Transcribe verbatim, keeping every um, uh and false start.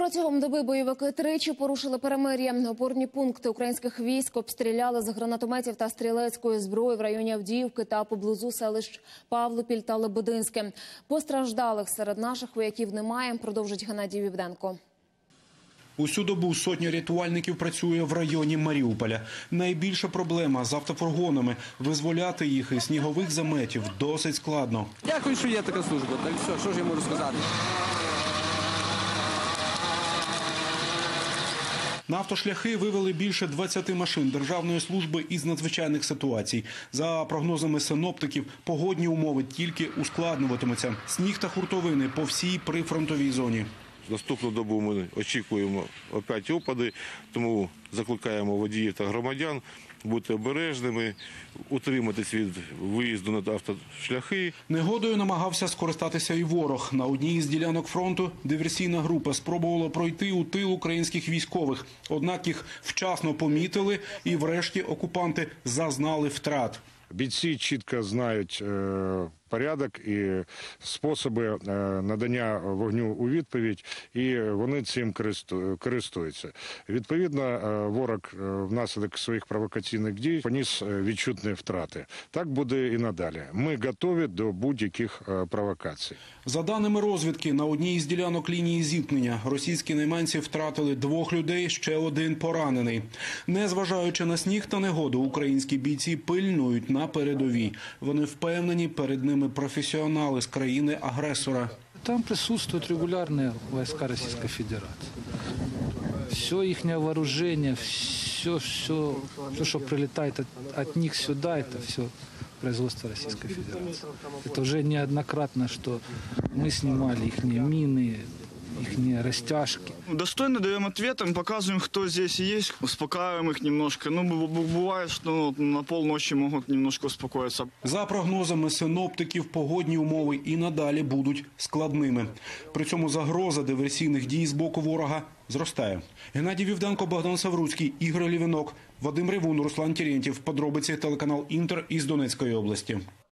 Протягом доби бойовики тричі порушили перемир'я. Опорні пункти українських військ обстріляли з гранатометів та стрілецької зброї в районі Авдіївки та поблизу селищ Павлопіль та Лебединське. Постраждалих серед наших вояків немає, продовжить Геннадій Вівденко. Усю добу сотня рятувальників працює в районі Маріуполя. Найбільша проблема з автофургонами. Визволяти їх із снігових заметів досить складно. Дякую, що є така служба. Так що, що ж я можу сказати? На автошляхи вивели більше двадцяти машин Державної служби із надзвичайних ситуацій. За прогнозами синоптиків, погодні умови тільки ускладнюватимуться. Сніг та хуртовини по всій прифронтовій зоні. Наступну добу ми очікуємо опять опади, тому закликаємо водіїв та громадян бути обережними, утриматись від виїзду на автошляхи. Негодою намагався скористатися і ворог. На одній із ділянок фронту диверсійна група спробувала пройти у тил українських військових. Однак їх вчасно помітили і врешті окупанти зазнали втрат. Бійці чітко знають порядок і способи надання вогню у відповідь, і вони цим користуються. Відповідно, ворог внаслідок своїх провокаційних дій поніс відчутні втрати. Так буде і надалі. Ми готові до будь-яких провокацій. За даними розвідки, на одній із ділянок лінії зіткнення російські найманці втратили двох людей, ще один поранений. Незважаючи на сніг та негоду, українські бійці пильнують на передовій. Вони впевнені, перед ними професіонали з країни-агресора. Там присутствуют регулярные войска Российской Федерации. Все их вооружение, все, все, все, что прилетает от, от них сюда, это все производство Российской Федерации. Это уже неоднократно, что мы снимали их мины, их растяжки. Достойно даем ответом, показываем, кто здесь есть, успокаиваем их немножко. Ну, бывает, что на полночи могут немножко успокоиться. За прогнозами синоптиків, погодні умови і надалі будуть складними. При цьому загроза диверсійних дій з боку ворога зростає. Геннадій Вівденко, Богдан Савруцький, Ігор Лівінок, Вадим Ревун, Руслан Терентьєв. Подробиці телеканал «Інтер» із Донецької області.